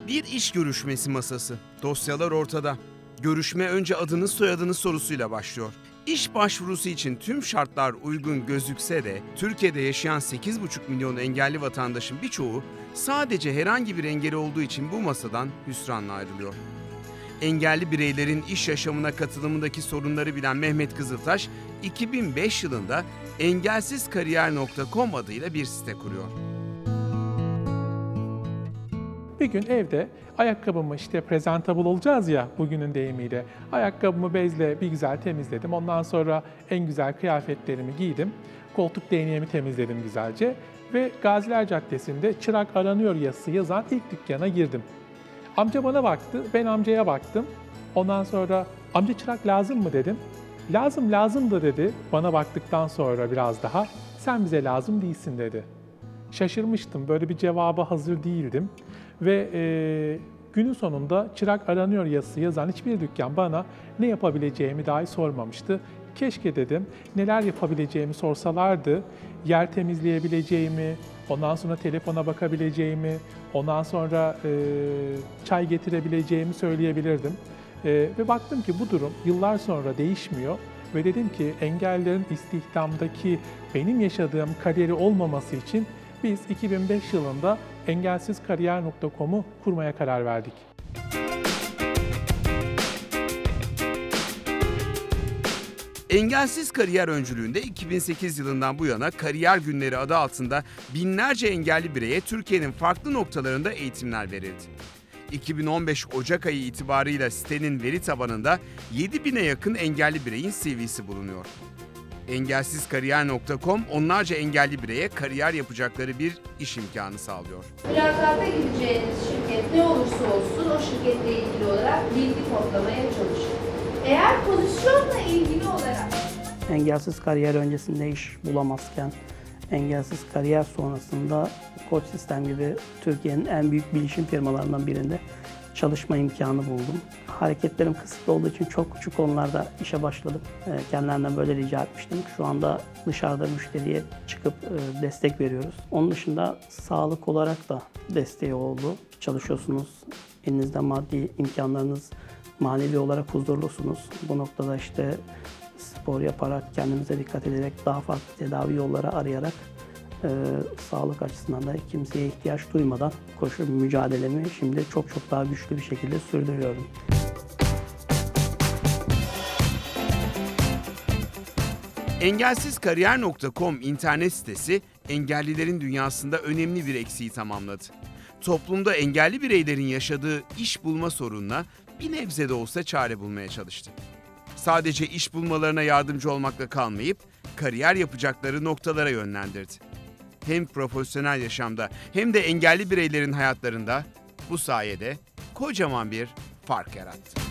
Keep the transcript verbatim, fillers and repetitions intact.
Bir iş görüşmesi masası. Dosyalar ortada. Görüşme önce adınız soyadınız sorusuyla başlıyor. İş başvurusu için tüm şartlar uygun gözükse de Türkiye'de yaşayan sekiz buçuk milyon engelli vatandaşın birçoğu sadece herhangi bir engeli olduğu için bu masadan hüsranla ayrılıyor. Engelli bireylerin iş yaşamına katılımındaki sorunları bilen Mehmet Kızıltaş, iki bin beş yılında engelsizkariyer nokta com adıyla bir site kuruyor. Bir gün evde ayakkabımı işte presentable olacağız ya bugünün deyimiyle. Ayakkabımı bezle bir güzel temizledim. Ondan sonra en güzel kıyafetlerimi giydim. Koltuk değneğimi temizledim güzelce. Ve Gaziler Caddesi'nde çırak aranıyor yazısı yazan ilk dükkana girdim. Amca bana baktı, ben amcaya baktım. Ondan sonra amca çırak lazım mı dedim. Lazım lazım da dedi. Bana baktıktan sonra biraz daha sen bize lazım değilsin dedi. Şaşırmıştım, böyle bir cevaba hazır değildim. Ve e, günün sonunda çırak aranıyor yazısı yazan hiçbir dükkan bana ne yapabileceğimi dahi sormamıştı. Keşke dedim, neler yapabileceğimi sorsalardı, yer temizleyebileceğimi, ondan sonra telefona bakabileceğimi, ondan sonra e, çay getirebileceğimi söyleyebilirdim. E, ve baktım ki bu durum yıllar sonra değişmiyor. Ve dedim ki engellilerin istihdamdaki benim yaşadığım kariyeri olmaması için biz iki bin beş yılında engelsizkariyer nokta com'u kurmaya karar verdik. Engelsiz Kariyer öncülüğünde iki bin sekiz yılından bu yana Kariyer Günleri adı altında binlerce engelli bireye Türkiye'nin farklı noktalarında eğitimler verildi. iki bin on beş Ocak ayı itibarıyla sitenin veri tabanında yedi bine yakın engelli bireyin C V'si bulunuyor. engelsizkariyer nokta com onlarca engelli bireye kariyer yapacakları bir iş imkanı sağlıyor. Mülakata gideceğiniz şirket ne olursa olsun o şirketle ilgili olarak bilgi toplamaya çalışın. Eğer pozisyonla ilgili olarak engelsiz kariyer öncesinde iş bulamazken engelsiz kariyer sonrasında Koç Sistem gibi Türkiye'nin en büyük bilişim firmalarından birinde çalışma imkanı buldum. Hareketlerim kısıtlı olduğu için çok küçük konularda işe başladım. Kendilerinden böyle rica etmiştim. Şu anda dışarıda müşteriye çıkıp destek veriyoruz. Onun dışında sağlık olarak da desteği oldu. Çalışıyorsunuz, elinizde maddi imkanlarınız, manevi olarak huzurlusunuz. Bu noktada işte spor yaparak, kendimize dikkat ederek, daha farklı tedavi yolları arayarak e, sağlık açısından da kimseye ihtiyaç duymadan koşu mücadelemi şimdi çok çok daha güçlü bir şekilde sürdürüyorum. engelsizkariyer nokta com internet sitesi engellilerin dünyasında önemli bir eksiği tamamladı. Toplumda engelli bireylerin yaşadığı iş bulma sorununa bir nebze de olsa çare bulmaya çalıştı. Sadece iş bulmalarına yardımcı olmakla kalmayıp kariyer yapacakları noktalara yönlendirdi. Hem profesyonel yaşamda hem de engelli bireylerin hayatlarında bu sayede kocaman bir fark yarattı.